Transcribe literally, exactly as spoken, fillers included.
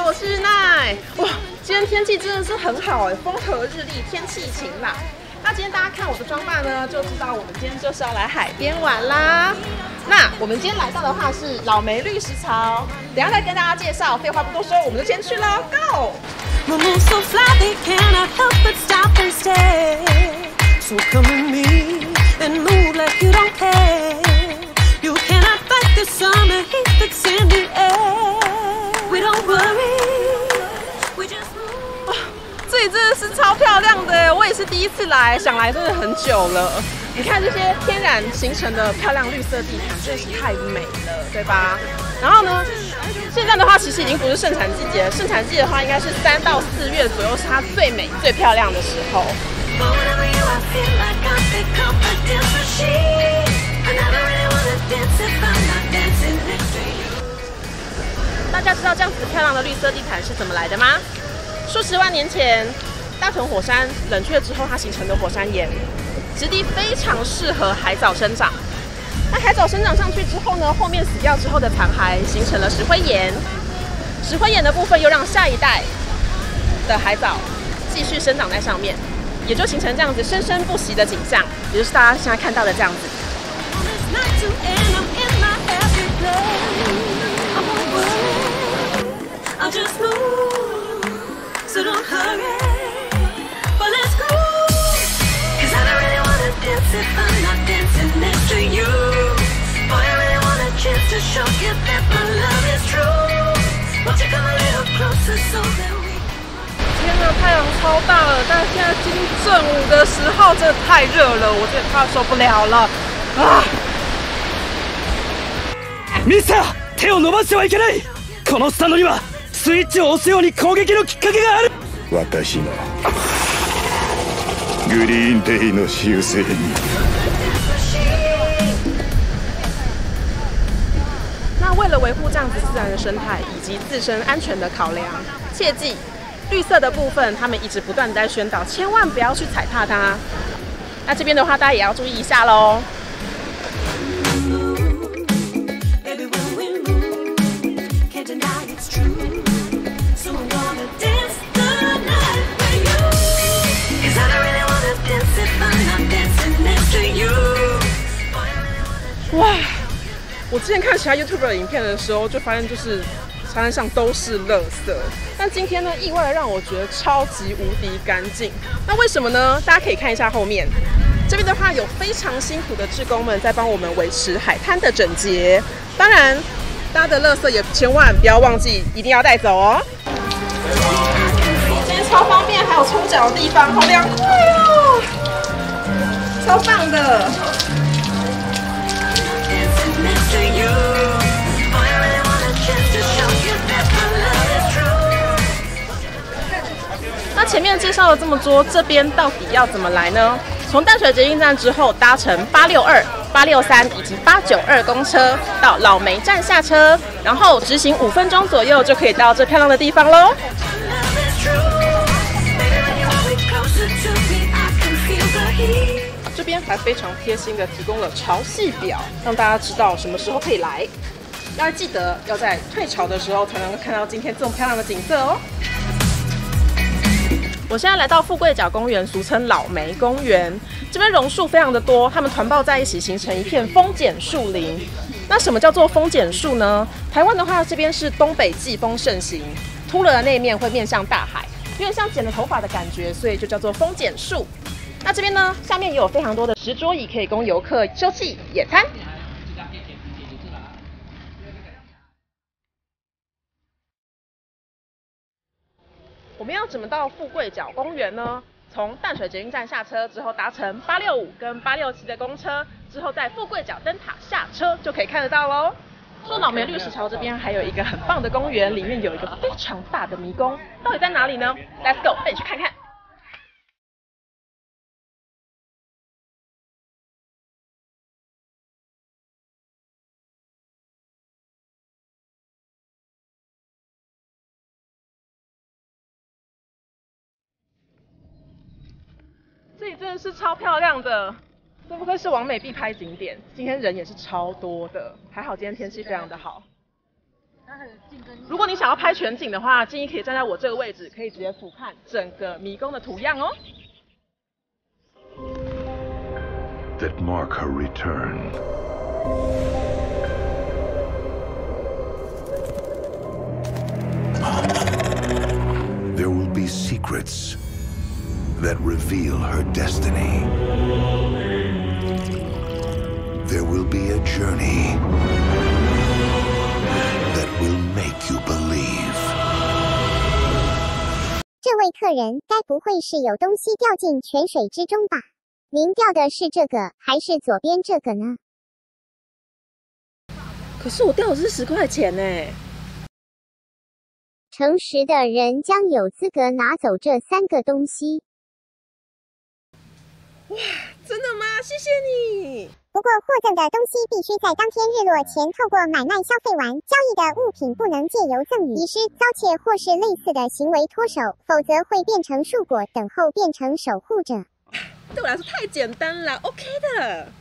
我是日奈。哇，今天天气真的是很好哎，风和日丽，天气晴朗。那今天大家看我的装扮呢，就知道我们今天就是要来海边玩啦。那我们今天来到的话是老梅绿石槽，等一下再跟大家介绍。废话不多说，我们就先去喽 ，Go！ So come with me and move like you don't care. You cannot fight the summer heat that's in the air. We don't worry, we just move. 这里真的是超漂亮的，我也是第一次来，想来真的很久了。你看这些天然形成的漂亮绿色地毯，真的是太美了，对吧？然后呢，现在的话其实已经不是盛产季节了，盛产季的话应该是三到四月左右是它最美最漂亮的时候。大家知道这样子漂亮的绿色地毯是怎么来的吗？数十万年前，大屯火山冷却之后，它形成的火山岩，质地非常适合海藻生长。那海藻生长上去之后呢，后面死掉之后的残骸形成了石灰岩，石灰岩的部分又让下一代的海藻继续生长在上面。也就形成这样子生生不息的景象，也就是大家现在看到的这样子。天呐，太阳超大了，但是现在接近正午的时候，真的太热了，我真的快受不了了啊！ ミスター、手を伸ばしてはいけない。このスタンドにはスイッチを押すように攻撃のきっかけがある。私のグリーンデイの修正に。 那为了维护这样子自然的生态以及自身安全的考量，切记。绿色的部分，他们一直不断在宣导，千万不要去踩踏它。那这边的话，大家也要注意一下喽。哇！我之前看其他 YouTuber 的影片的时候，就发现就是沙滩上都是垃圾，但今天呢，意外的让我觉得超级无敌干净。那为什么呢？大家可以看一下后面，这边的话有非常辛苦的志工们在帮我们维持海滩的整洁。当然，大家的垃圾也千万不要忘记，一定要带走哦。今天超方便，还有冲脚的地方，好凉快哦，超棒的。那前面介绍了这么多，这边到底要怎么来呢？从淡水捷运站之后，搭乘八六二、八六三以及八九二公车到老梅站下车，然后直行五分钟左右就可以到这漂亮的地方喽。这边还非常贴心的提供了潮汐表，让大家知道什么时候可以来。要记得要在退潮的时候才能够看到今天这么漂亮的景色哦。我现在来到富贵角公园，俗称老梅公园。这边榕树非常的多，它们团抱在一起，形成一片风剪树林。那什么叫做风剪树呢？台湾的话，这边是东北季风盛行，秃了的那一面会面向大海，有点像剪了头发的感觉，所以就叫做风剪树。那这边呢，下面也有非常多的石桌椅，可以供游客休憩野餐。我们要怎么到富贵角公园呢？从淡水捷运站下车之后，搭乘八六五跟八六七的公车，之后在富贵角灯塔下车就可以看得到喽。说老梅绿石槽这边还有一个很棒的公园，里面有一个非常大的迷宫，到底在哪里呢 ？Let's go， 带你去看看。这里真的是超漂亮的，这不愧是网美必拍景点。今天人也是超多的，还好今天天气非常的好。 如果你想要拍全景的话，建议可以站在我这个位置，可以直接俯瞰整个迷宫的图样哦。 That mark her return. There will be secrets that reveal her destiny. There will be a journey that will make you believe. 这位客人该不会是有东西掉进泉水之中吧？您掉的是这个还是左边这个呢？ 可是我掉的是十块钱呢。 诚实的人将有资格拿走这三个东西。 哇，真的吗？谢谢你。 不过获赠的东西必须在当天日落前透过买卖消费完，交易的物品不能借由赠与、遗失、遭窃或是类似的行为脱手，否则会变成树果，等候变成守护者。 对我来说太简单了 ，OK 的。